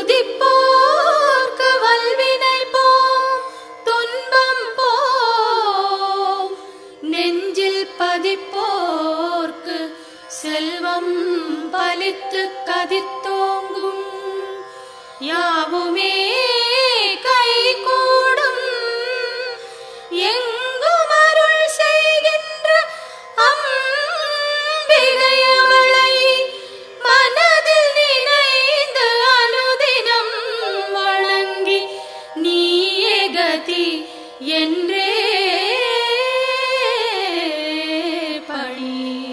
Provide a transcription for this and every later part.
துதிப்போர்க்கு வல்வினை போம் துன்பம் போம் நெஞ்சில் பதிப்போர்க்கு செல்வம் பலித்து கதித்தோங்கும் யாவுமே கைகூடும் எங்கும் அருள் செய்கின்ற அம்பிகை அவளை மனதில் நினைந்து அனுதினம் வணங்கி நீயே கதி என்றே பணி.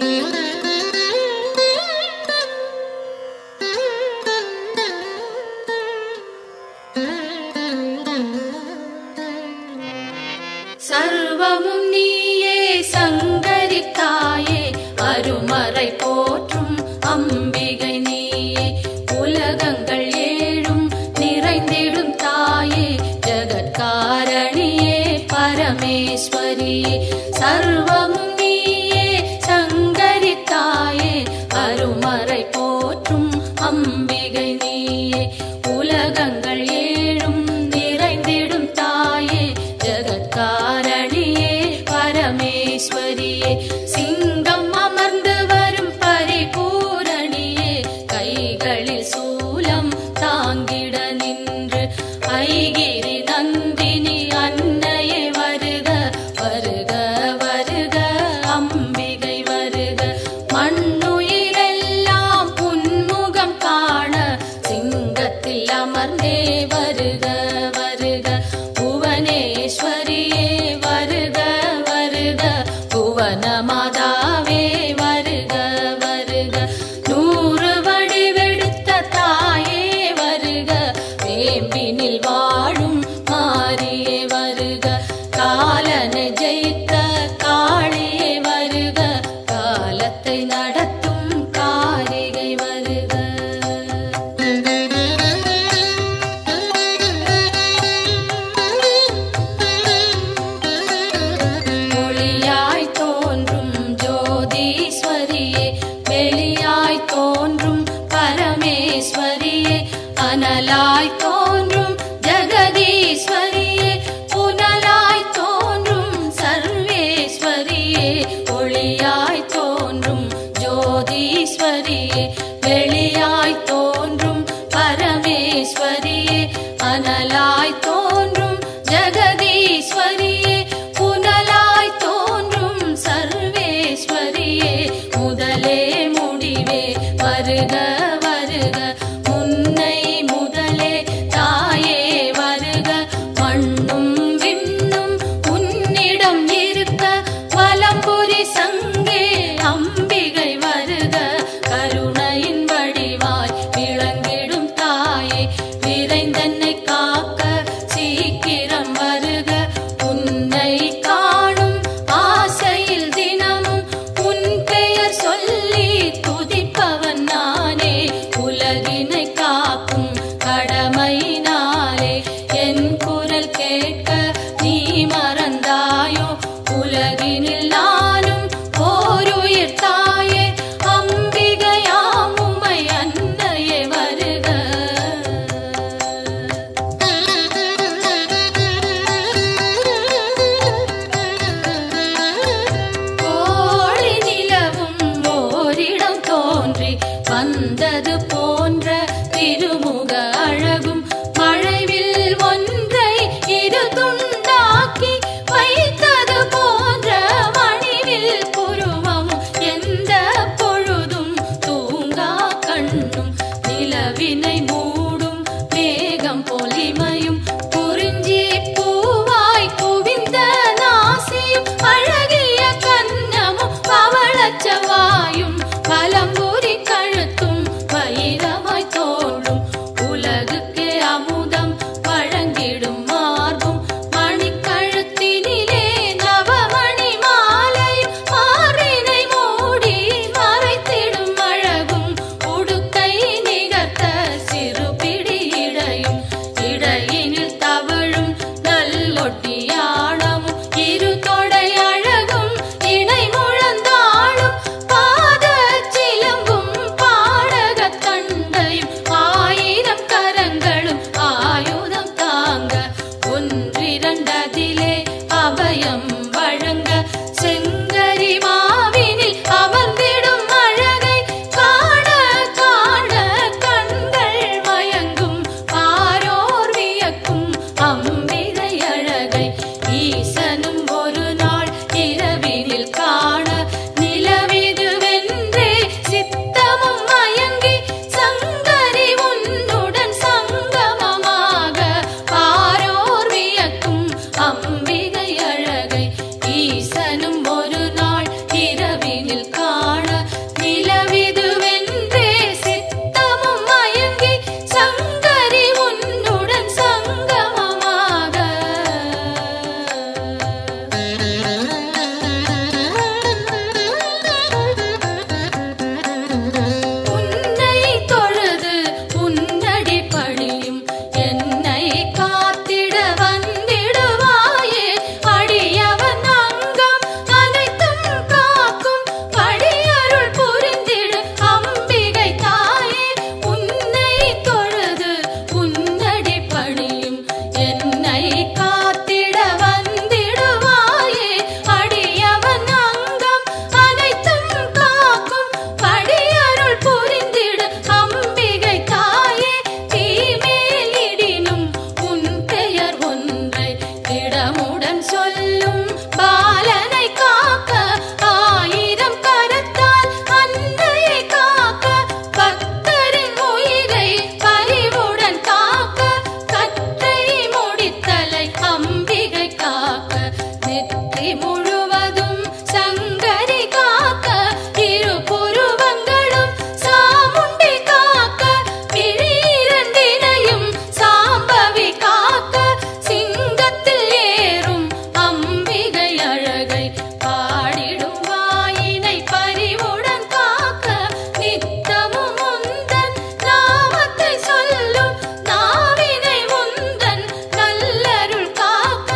சர்வமும் நீயே சங்கரி தாயே அருமறை போற்றும் அம்பிகை நீயே உலகங்கள் ஏழும் நிறைந்திடும் தாயே ஜகத்காரணியே பரமேஸ்வரியே சர்வமும் நீயே சங்கரி தாயே அருமறை போற்றும் அம்பிகை நீயே உலகங்கள் ஏழும் நிறைந்திடும் தாயே ஜகத்காரணியே பரமேஸ்வரியே சிங்கம் அமர்ந்து வரும் பரிபூரணியே கைகளில் சூலம் தாங்கிட நின்று ஐகிரி நந்தினி அன்னையே வருக வருக வருக அம்பிகை வருக மண்ணுயிரெல்லாம் புன்முகம் காண சிங்கத்தில் அமர்ந்தே வருக வருக புவனேஸ்வரியே வருக வருக புவன மாதாவே வருக வருக நூறு வடிவெடுத்த தாயே வருக வேம்பினில் வாழும் மாரியே வருக காலனை ஜெயித்த காளியே வருக காலத்தை நடத்தும் காரிகை வருக. ஒளியாய் தோன்றும் ஜோதீஸ்வரியே வெளியாய் தோன்றும் பரமேஸ்வரியே அனலாய் தோன்றும் ஜெகதீஸ்வரியே புனலாய் தோன்றும் சர்வே அபயம் வழங்க செங்கரி மாவினில் அமர்ந்திடும் அழகை காண காண கண்கள் மயங்கும் பாரோர் வியக்கும் அம்பிகை அழகை ஈசனும் ஒரு நாள் இரவினில் காண நிலவிதுவென்றே சித்தமும் மயங்கி சங்கரி உன்னுடன் சங்கமமாக பாரோர் வியக்கும் அம்பிகை அழகை ஈசனும் ஒரு நாள் இரவினில் காண நிலவிதுவென்றே சித்தமும் மயங்கி சங்கரி உன்னுடன் சங்கமமாக உன்னை தொழுது உன்னடி பணியும் என்னை காத்திட வந்திடுவாயே அடியவன் அங்கம் அனைத்தும் காக்கும் படியருள் புரிந்திடு அம்பிகை தாயே உன்னை தொழுது உன்னடி பணியும் என்னை காத்திட வந்திடுவாயே அடியவன் அங்கம் அனைத்தும் காக்கும் படியருள் புரிந்திடு அம்பிகை தாயே தீமேலிடினும் உன் பெயர் ஒன்றை இடமுடன் சொல்லும் பாலனை காக்க ஆயிரம் கரத்தால் அன்னையை காக்க பக்தரின் உயிரை பரிவுடன் காக்க கற்றை முடித்தலை அம்பிகை காக்க நெற்றி முழுவதும் சங்கரி காக்க இரு புருவங்களும் சாமுண்டி காக்க விழிரண்டினையும் சாம்பவி காக்க சிங்கத்தில் ஏறும் அம்பிகை அழகை பாடிடும் வாயினை பரிவுடன் காக்க நித்தமும் உந்தன் நாமத்தை சொல்லும் நாவினை உந்தன் நல்லருள் காக்க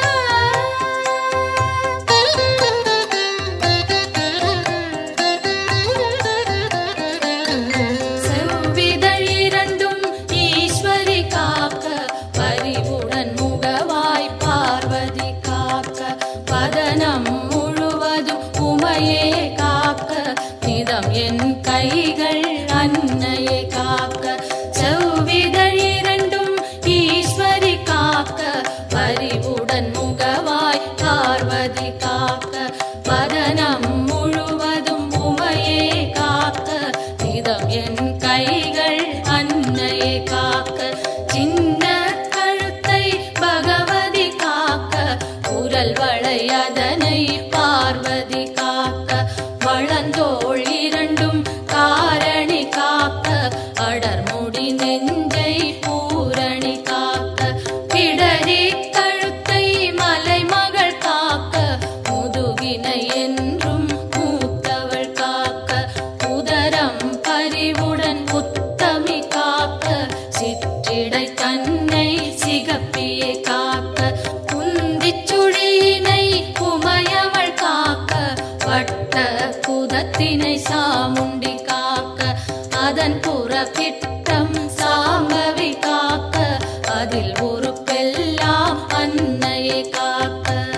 செவ்விதழ் இரண்டும் ஈஸ்வரி காக்க பரிவுடன் முகவாய் பார்வதி காக்க பதனம் முழுவதும் உமையே காக்க நிதம் என் கைகள் அன்னையை காக்க செவ்விதழ் இரண்டும் ஈஸ்வரி காக்க பரிவுடன் முகவாய் பார்வதி காக்க பதனம் முழுவதும் உமையே காக்க நிதம் என் கைகள் அன்னையை காக்க சின்ன கழுத்தை பகவதி காக்க குரல் வளை அதனை பார்வதி காக்க வளந்தோள் இரண்டும் காரணி காக்க அடர்முடி நெஞ்சை பூரணி காக்க பிடரி கழுத்தை மலைமகள் காக்க முதுகினை என்றும் மூத்தவள் காக்க உதரம் பரிவுடன் உத்தமி காக்க சிற்றிடை தன்னை சிகப்பியை காக்க குந்திச் சுழியினை உமையவள் காக்க வட்ட குதத்தினை சாமுண்டி காக்க அதன் புறப்பிட்டம் சாம்பவி காக்க அதில் ஒரு பெல்லாம் அன்னையை காக்க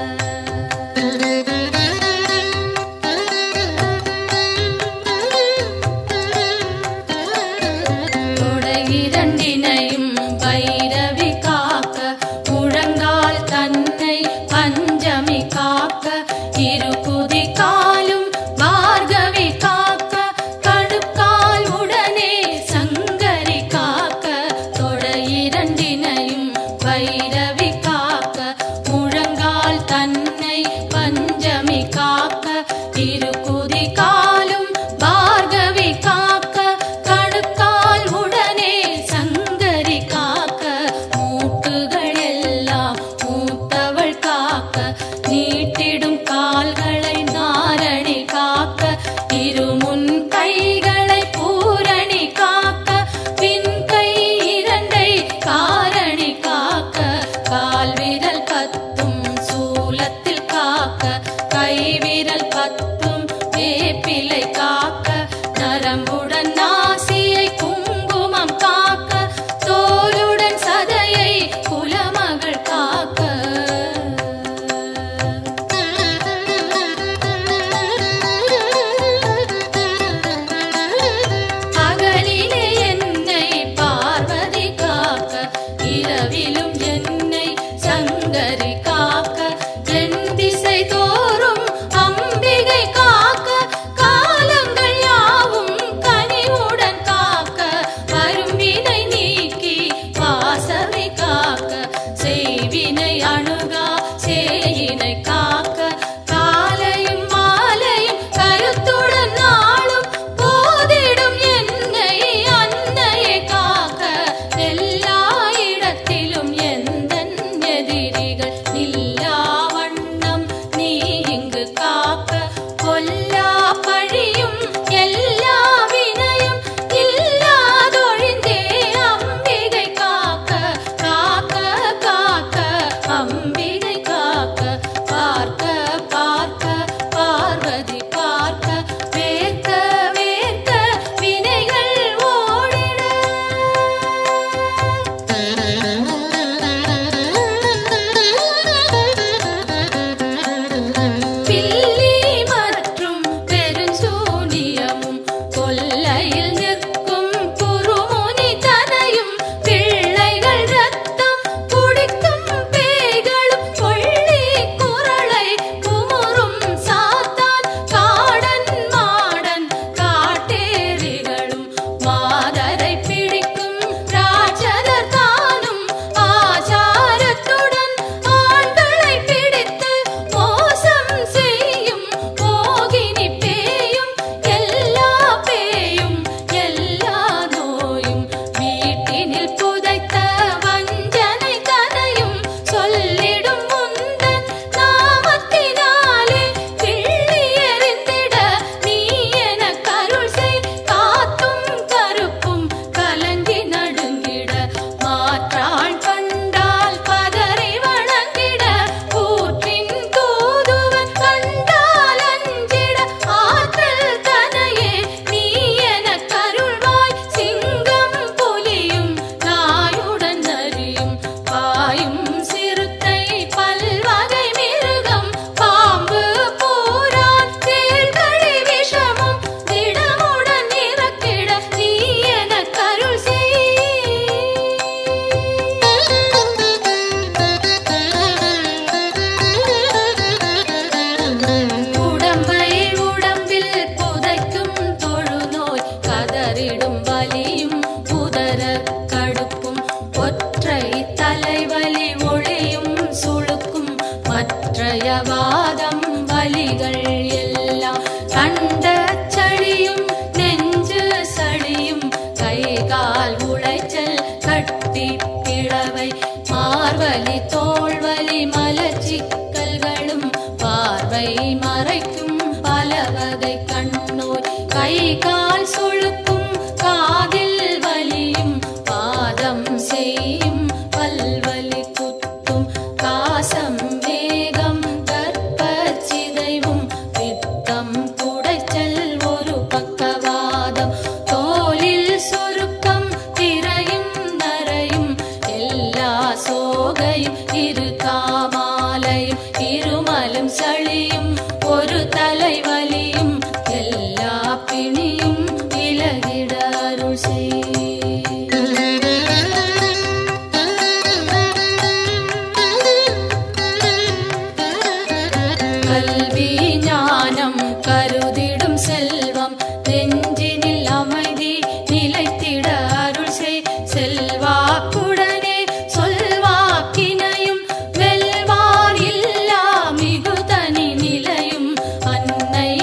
தொடை இரண்டினையும் பைரவி காக்க முழங்கால் தன்னை பஞ்சமி காக்க இரு குதி காலும் பார்கவி காக்க கடுக்கால் உடனே சங்கரி காக்க தொடை இரண்டினையும் பைரவி காக்க முழங்கால் தன்னை பஞ்சமி காக்க இரு குதி காலும் பார்கவி காக்க கடுக்கால் உடனே சங்கரி காக்க மூட்டுகள் எல்லாம் மூத்தவள் காக்க நீட்டிடும் கால்களை நாரணி காக்க இருமுன் கைகளை பூரணி காக்க பின் கை இரண்டை காரணி காக்க கால் விரல் பத்தும் சூலத்தில் காக்க கை விரல் பத்தும் வேப்பிலை காக்க நரம்புடன் நாசியை குங்குமம் காக்க தோலுடன் சதையை குலமகள் காக்க கற்றயவாதம் வலிகள் எல்லாம் கண்ட சளியும் நெஞ்சு சளியும் கை கால் உளைச்சல் கட்டி பிளவை மார்வலி தோள்வலி மலச்சிக்கல்களும் பார்வை மறைக்கும் பலவகை கண்ணோய் கை கால் சுழுக்கும் காதில் வலியும் பாதம் செய்யும் பல்வலி குத்தும் காசம் வேகம் கற்பச்சிதைவும் பித்தம் குடைச்சல் ஒரு பக்கவாதம் தோலில் சுருக்கம் திரையும் நரையும் எல்லா சோகையும் இரு காமாலையும் இருமலும் சளியும் ஒரு தலைவலியும் எல்லா பிணியும் விலகிட அருள் செய். கல்வி ஞானம் கருதிடும் செல்வம் நெஞ்சினில் அமைதி நிலைத்திட அருள் செய். செல்வாக்குடனே சொல்வாக்கினையும் வெல்வார் இல்லா மிகுதனி நிலையும் அன்னை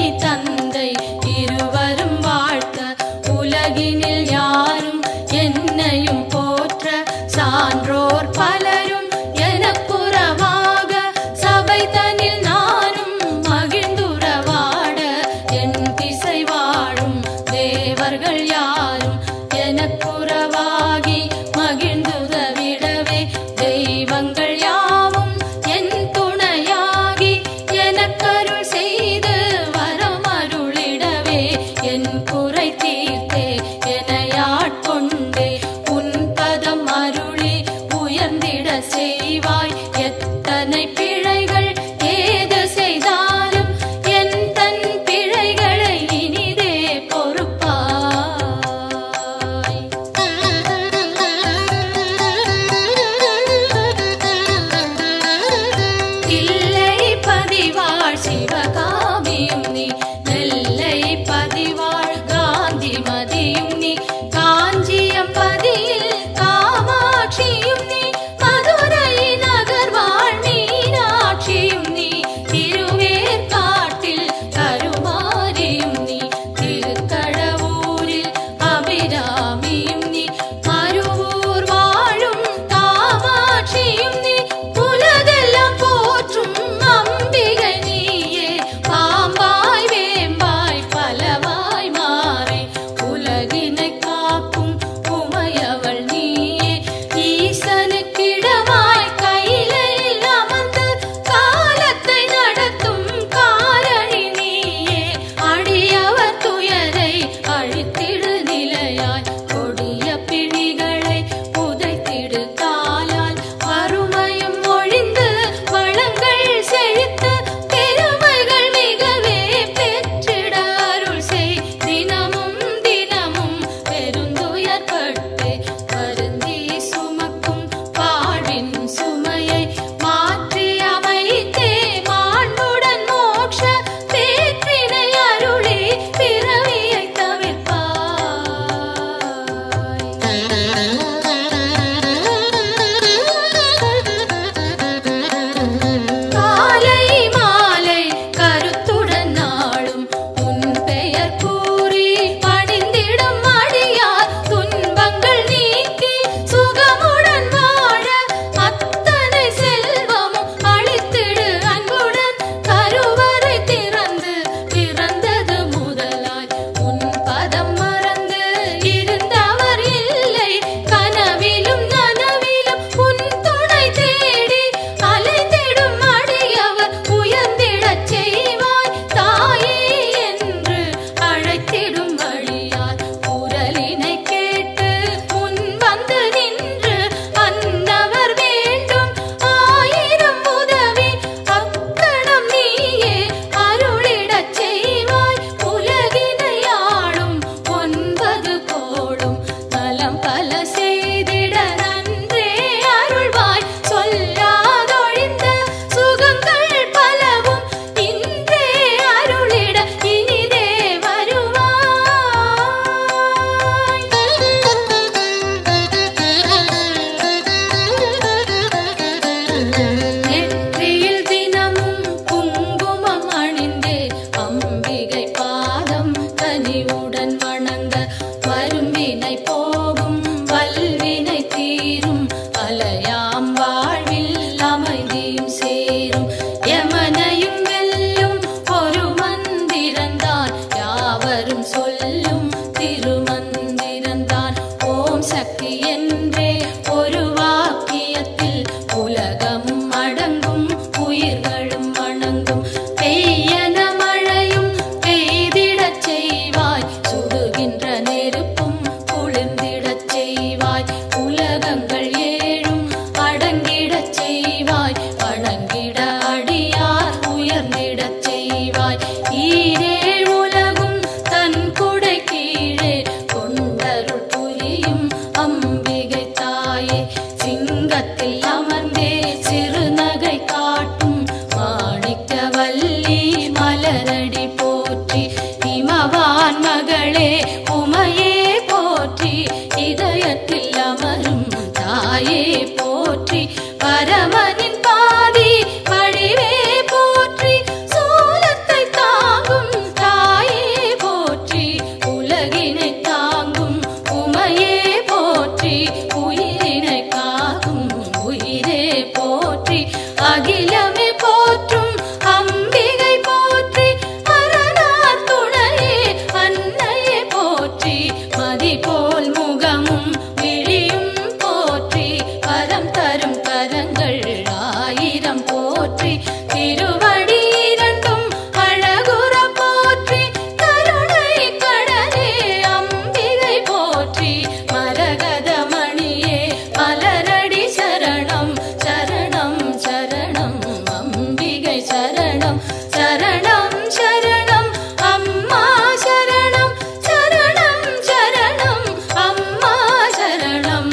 சரணம் சரணம் சரணம் அம்மா சரணம் சரணம் சரணம் அம்மா சரணம்.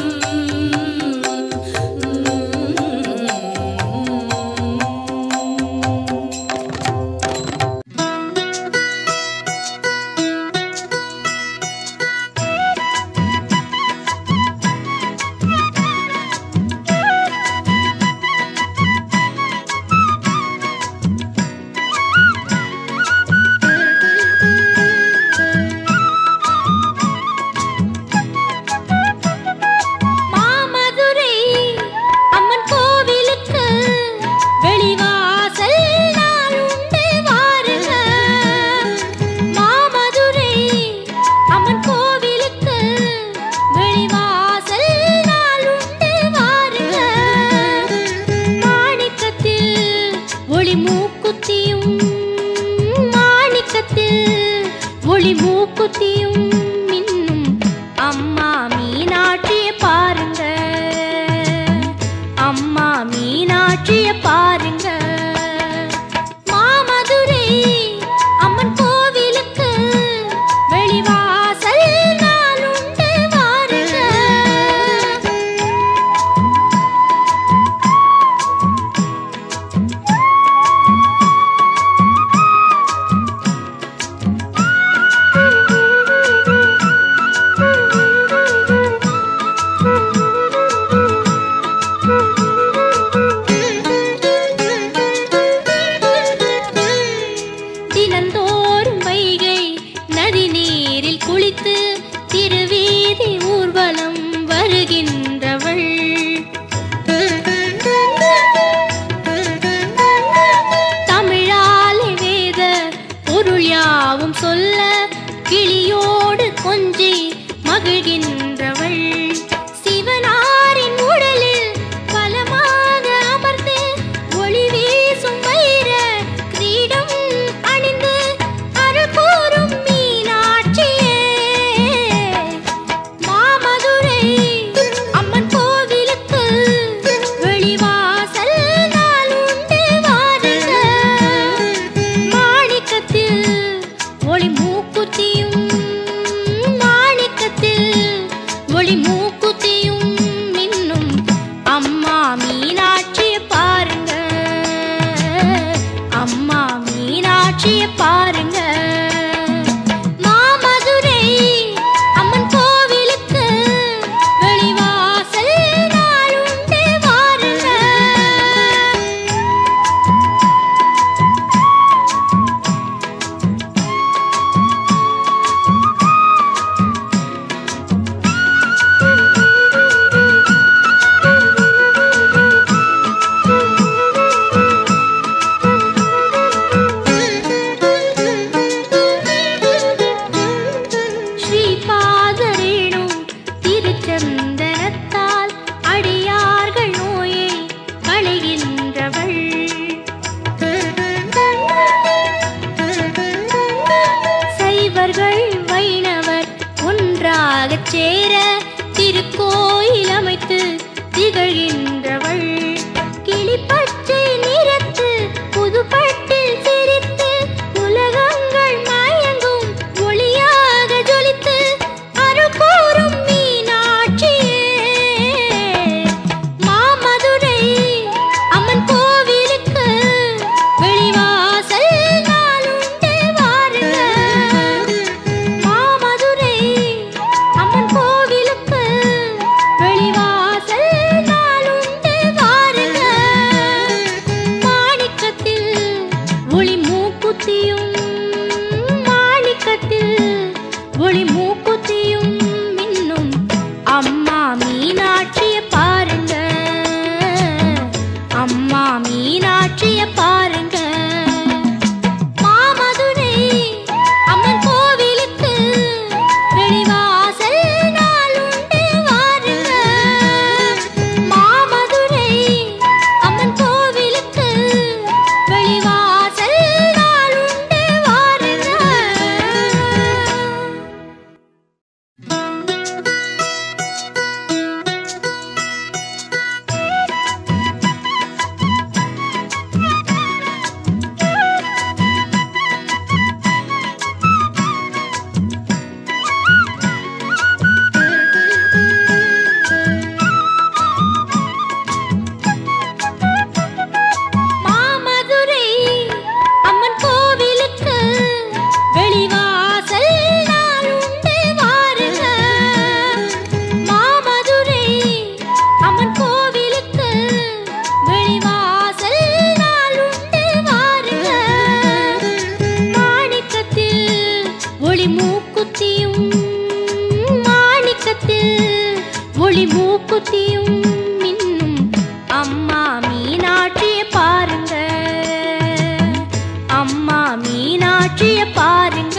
மீனாட்சிய பாருங்க.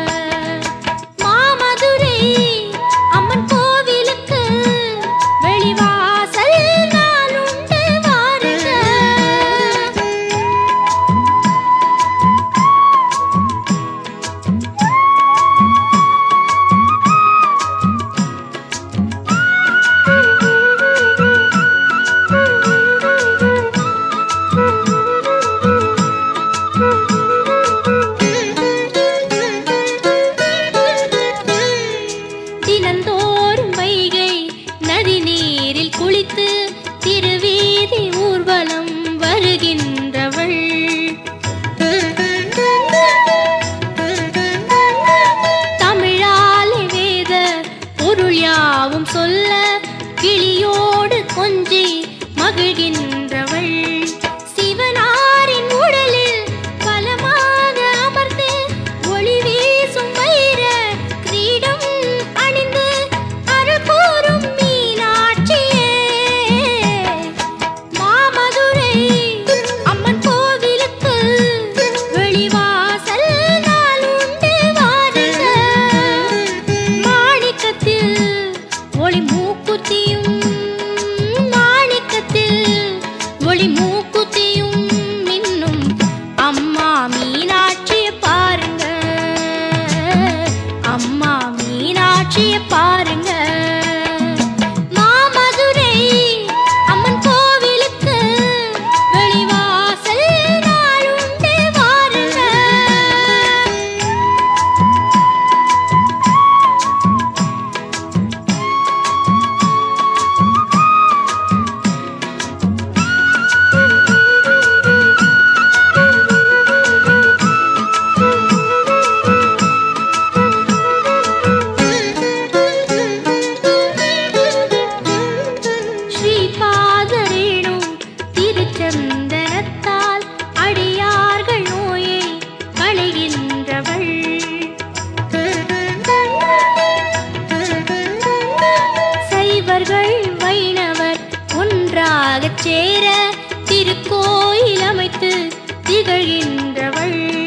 மாமதுரை அம்மன் கோவிலுக்கு வெளிவாசல் நாளுண்டு வாருங்க. தினந்தோறும் வைகை நதி நீரில் குளித்து திருவீதி ஊர்வலம் வருகின்றவள். தமிழாலே வேத பொருள் யாவும் சொல்ல கிளியோடு கொஞ்சி மகிழ்கின்றவள். சிவனாரின் உடலில் பலமாக அமர்ந்து ஒளி வீசும் வைர கிரீடம் அணிந்து அருள் கூறும் மீனாட்சியே. மாமதுரை அம்மன் கோவிலுக்கு வெளிவாசல் நாளுண்டு வாருங்க. மாணிக்கத்தில் ஒளி மூக்குத்தியும் ஒளி மூக்குத்தியும் மின்னும் அம்மா மீனாட்சிய பாருங்க. அம்மா மீனாட்சிய பாருங்க. மாமதுரை அம்மன் கோவிலுக்கு வெளிவாசல் நாளுண்டு வாருங்க. ஸ்ரீபாதரேணும் திருச்சந்தனத்தால் அடியார்கள் நோயை களைகின்றவள். சைவர்கள் வைணவர் ஒன்றாகச் சேர திருக்கோயில் அமைத்து திகழ்கின்றவள்.